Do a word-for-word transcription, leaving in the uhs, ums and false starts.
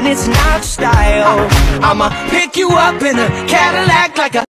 and it's not style. I'ma pick you up in a Cadillac like a